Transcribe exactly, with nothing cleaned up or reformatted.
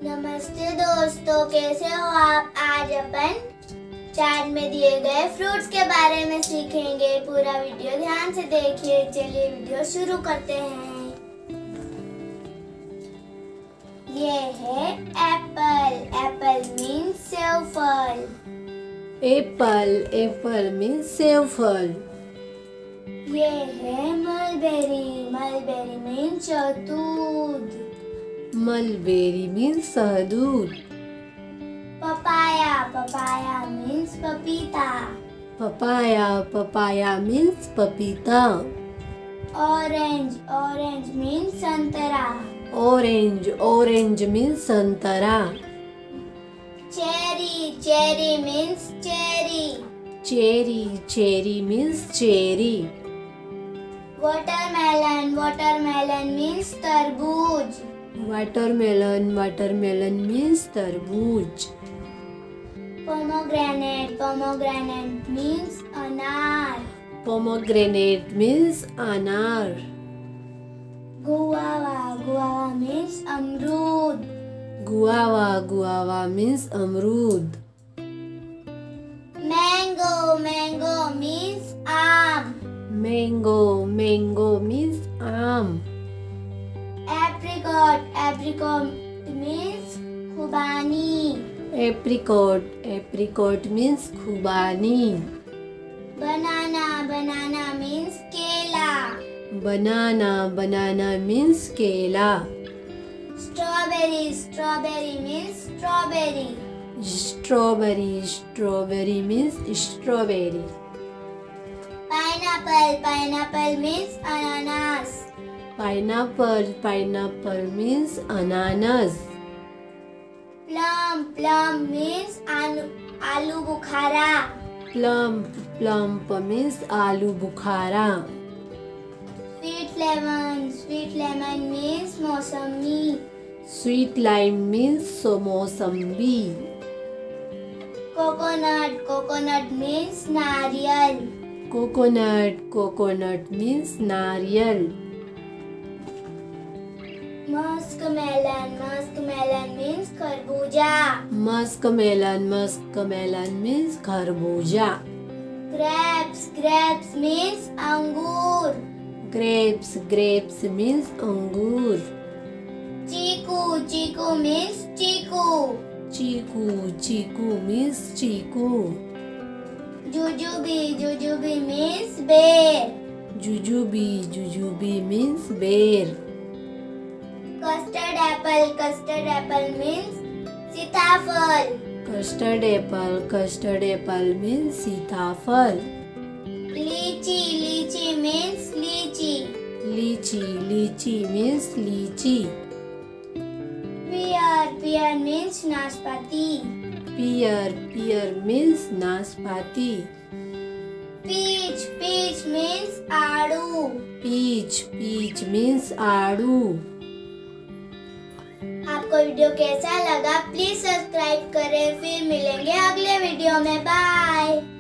नमस्ते दोस्तों, कैसे हो आप। आज अपन चार्ट में दिए गए फ्रूट्स के बारे में सीखेंगे। पूरा वीडियो ध्यान से देखिए। चलिए वीडियो शुरू करते हैं। ये है एप्पल। एप्पल मीन्स सेव फल। एप्पल एप्पल मीन्स सेव फल। ये है मलबेरी। मलबेरी मीन्स शहतूत। मलबेरी मीन्स शहतूत। पपाया। पपाया मीन्स पपीता। पपाया पपाया मीन्स पपीता। ऑरेंज। ऑरेंज मीन्स संतरा। ऑरेंज ऑरेंज मीन्स संतरा। Cherry. Cherry means cherry. Cherry cherry means cherry. Watermelon. Watermelon means तरबूज। वाटरमेलन वाटरमेलन मीन्स तरबूज। Pomegranate. Pomegranate means अनार। Pomegranate means अनार। Guava. Guava means अमरूद। Guava guava means अमरूद। Mango. Mango means आम। Mango mango means आम। Apricot. Apricot means खुबानी। Apricot apricot means खुबानी। बनाना। बनाना मीन्स केला। बनाना बनाना मीन्स केला। Strawberry. Strawberry means strawberry. Strawberry strawberry means strawberry. Pineapple. Pineapple means अनानास। Pineapple pineapple means अनानास। Plum. Plum means आलू आलू बुखारा। प्लम प्लम मीन्स आलू बुखारा। Sweet lemon. Sweet lemon means मौसमी। स्वीट लाइम मीन्स मौसम्बी। कोकोनट। कोकोनट मीन्स नारियल। कोकोनट कोकोनट मीन्स नारियल। Musk melon. Musk melon means खरबूजा। Musk melon musk melon means खरबूजा। ग्रेप्स। ग्रेप्स मीन्स अंगूर। ग्रेप्स ग्रेप्स मीन्स अंगूर। Chikoo. Chikoo means chikoo. Chikoo chikoo means chikoo. Jujube. Jujube means बेर। Jujube jujube means बेर। Custard apple. Custard apple means सीताफल। Custard apple custard apple means सीताफल। Lychee. लीची means लीची। लीची लीची मीन्स लीची। पियर। पियर मीन्स नाशपाती। पियर पियर मीन्स नाशपाती। पीच। पीच मीन्स आड़ू। पीच पीच मीन्स आड़ू। आपको वीडियो कैसा लगा प्लीज सब्सक्राइब करें। फिर मिलेंगे अगले वीडियो में। बाय।